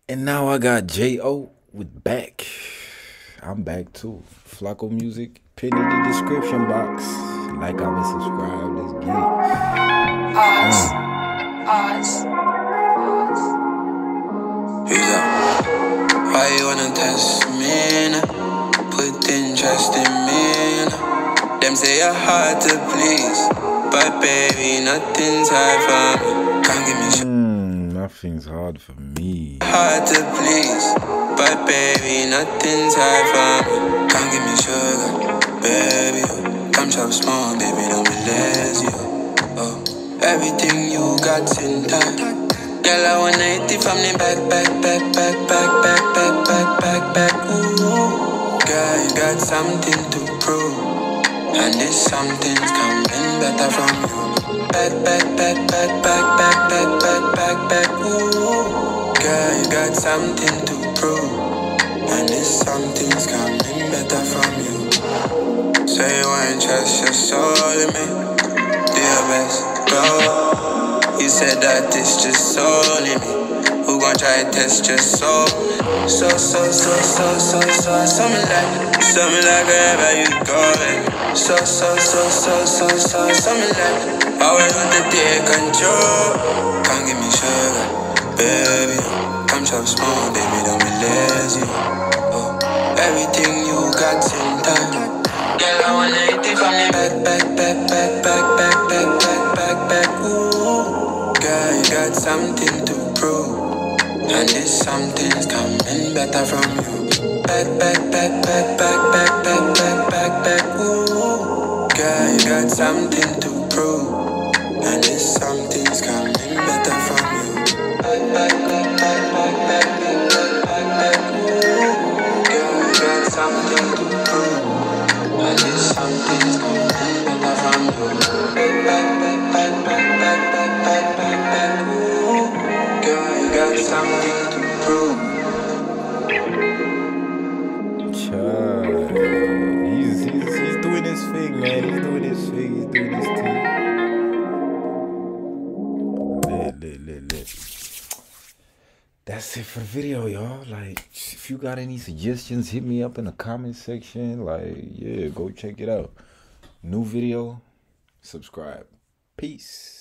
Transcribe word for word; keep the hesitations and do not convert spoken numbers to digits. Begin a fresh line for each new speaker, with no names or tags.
And now I got J O with back. I'm back too. Flacco Music, pin in the description box. Like, I was subscribed. Let's get it.
Oz,
Uh,
Oz, Oz.
He's up. Why you wanna test me now? Put interest in me now. Them say you're hard to please, but baby, nothing's hard for me. Can't give me shit.
mm, nothing's hard for me.
Hard to please, but baby, nothing's hard for me. Can't give me sugar, baby. Come chop small, baby, don't be lazy. Oh, everything you got in time. Girl, I wanna hit it from the back, back, back, back, back, back, back, back, back, back. Ooh, girl, you got something to prove, and this something's coming better from you. Back, back, back, back, back, back, back, back, back, back. Ooh, girl, you got something to prove, and this something's coming better from you. Say you want trust your soul in me, do your best, go. You said that it's just only me who gon' try to test your soul. So, so, so, so, so, so, something like, something like wherever you going. So, so, so, so, so, so, something like, always want to take control. Come give me sugar, baby. Come chop small, baby, don't be lazy. Oh, everything you got in time. Girl, I wanna hit it from the back, back, back, back, back, back, back, back, back, back. Ooh. Girl, you got something to prove, and this something's coming better from you. Back, back, back, back, back, back, back, back, back, back. Ooh, girl, you got something to prove, and this something's coming better from you. Back, back, back, back, back, back, back, back, back. Ooh, girl, you got something to prove, and this something's coming better from you. Back, back, back, back, back, back, back, back, back. Ooh, girl, you got something to prove.
Child. He's, he's, he's doing his thing, man. He's doing his thing. He's doing his thing. Lit, lit, lit, lit. That's it for the video, y'all. Like, if you got any suggestions, hit me up in the comment section. Like, yeah, go check it out. New video, subscribe. Peace.